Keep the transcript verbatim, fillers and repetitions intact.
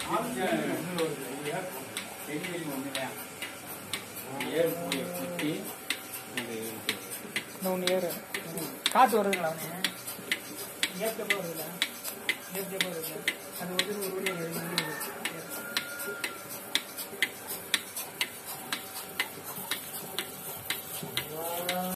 காத்து வருதுங்களா ஏற்கப்போ வருதுல்ல ஏற்கப்போ வருது அது வந்து ஒரு